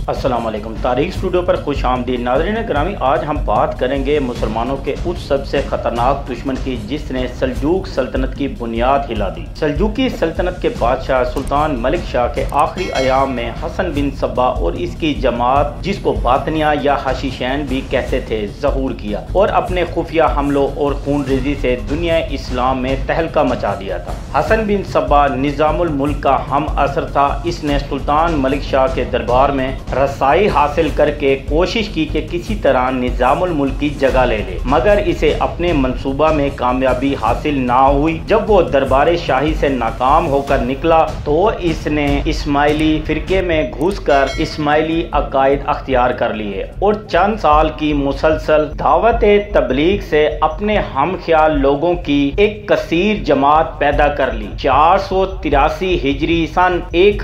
अस्सलाम वालेकुम। तारीख स्टूडियो पर खुश आमदीद नाज़रीन ग्रामी। आज हम बात करेंगे मुसलमानों के उस सबसे ख़तरनाक दुश्मन की जिसने सल्जूक सल्तनत की बुनियाद हिला दी। सल्जूकी सल्तनत के बादशाह सुल्तान मलिक शाह के आखिरी अयाम में हसन बिन सब्बा और इसकी जमात, जिसको बातनिया या हाशिशैन भी कहते थे, ज़हूर किया और अपने खुफिया हमलों और खून रेजी से दुनिया इस्लाम में तहलका मचा दिया था। हसन बिन सब्बा निज़ामुल मुल्क का हम असर था। इसने सुल्तान मलिक शाह के दरबार में रसाई हासिल करके कोशिश की कि किसी तरह निज़ामुल मुल्क की जगह ले ले, मगर इसे अपने मंसूबा में कामयाबी हासिल ना हुई। जब वो दरबार शाही से नाकाम होकर निकला तो इसने इस्माइली फिरके में घुसकर इस्माइली अकायद अख्तियार कर लिए और चंद साल की मुसलसल दावत तबलीग से अपने हम ख्याल लोगों की एक कसीर जमात पैदा कर ली। 483 हिजरी सन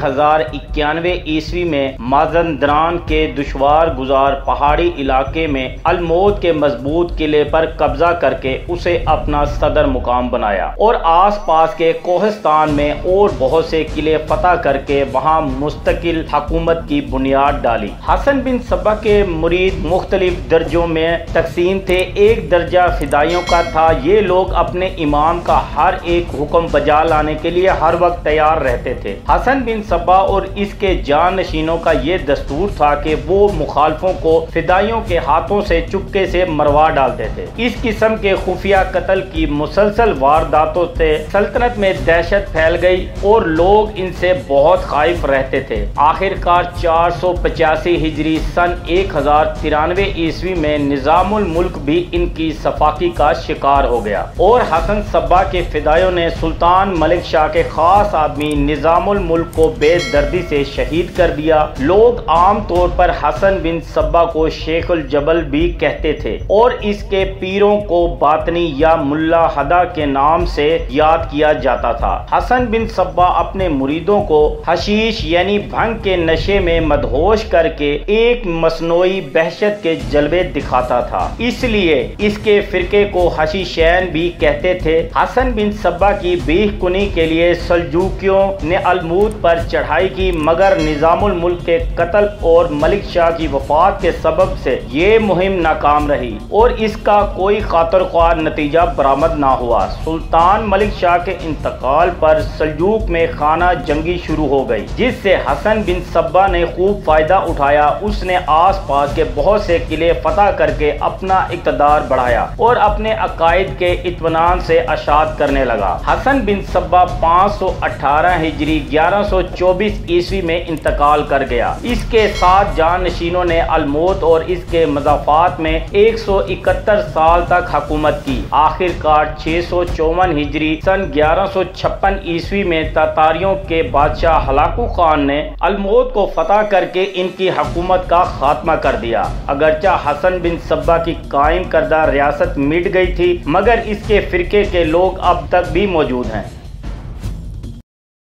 1091 ईस्वी में माजंदरान के दुश्वार गुजार पहाड़ी इलाके में अलमोद के मजबूत किले पर कब्जा करके उसे अपना सदर मुकाम बनाया और आसपास के कोहिस्तान में और बहुत से किले फतह करके वहां मुस्तकिल हुकूमत की बुनियाद डाली। हसन बिन सब्बा के मुरीद मुख्तलिफ दर्जों में तकसीम थे। एक दर्जा फिदाइयों का था। ये लोग अपने इमाम का हर एक हुक्म बजा लाने के लिए हर वक्त तैयार रहते थे। हसन बिन सब्बा और इसके जानशीनों का ये दस्तूर था कि वो मुखालफों को फिदाइयों के हाथों से चुपके से मरवा डालते थे। इस किस्म के खुफिया कत्ल की मुसलसल वारदातों से सल्तनत में दहशत फैल गई और लोग इनसे बहुत खाइफ रहते थे। आखिरकार 485 हिजरी सन 1093 ईस्वी में निज़ामुल मुल्क भी इनकी सफाकी का शिकार हो गया और हसन सब्बा के फिदाइयों ने सुल्तान मलिक शाह के खास आदमी निज़ामुल मुल्क को बेदर्दी से शहीद कर दिया। लोग आम तौर पर हसन बिन सब्बा को शेखुल जबल भी कहते थे और इसके पीरों को बातनी या मुल्ला हदा के नाम से याद किया जाता था। हसन बिन सब्बा अपने मुरीदों को हशीश यानी भंग के नशे में मदहोश करके एक मसनोई बहशत के जलवे दिखाता था, इसलिए इसके फिरके को हशीशैन भी कहते थे। हसन बिन सब्बा की बेहकुनी के लिए सल्जूकियों ने अलमूद पर चढ़ाई की, मगर निज़ामुल मुल्क के कत्ल और मलिक शाह की वफात के सबब से ये मुहिम नाकाम रही और इसका कोई खातर ख्वाह नतीजा बरामद ना हुआ। सुल्तान मलिक शाह के इंतकाल पर सल्जूक में खाना जंगी शुरू हो गई, जिससे हसन बिन सब्बा ने खूब फायदा उठाया। उसने आस पास के बहुत से किले फतह करके अपना इक़्तिदार बढ़ाया और अपने अकायद के इत्मीनान से अशात करने लगा। हसन बिन सब्बा 518 हिजरी 1124 ईस्वी में इंतकाल कर गया। इसके साथ जानशीनों ने अलमोद और इसके मज़ाफ़ात में 171 साल तक हुकूमत की। आखिरकार 654 हिजरी सन 1156 ईस्वी में तातारियों के बादशाह हलाकू खान ने अलमोद को फतह करके इनकी हुकूमत का खात्मा कर दिया। अगरचा हसन बिन सब्बा की कायम करदा रियासत मिट गई थी, मगर इसके फिरके के लोग अब तक भी मौजूद हैं।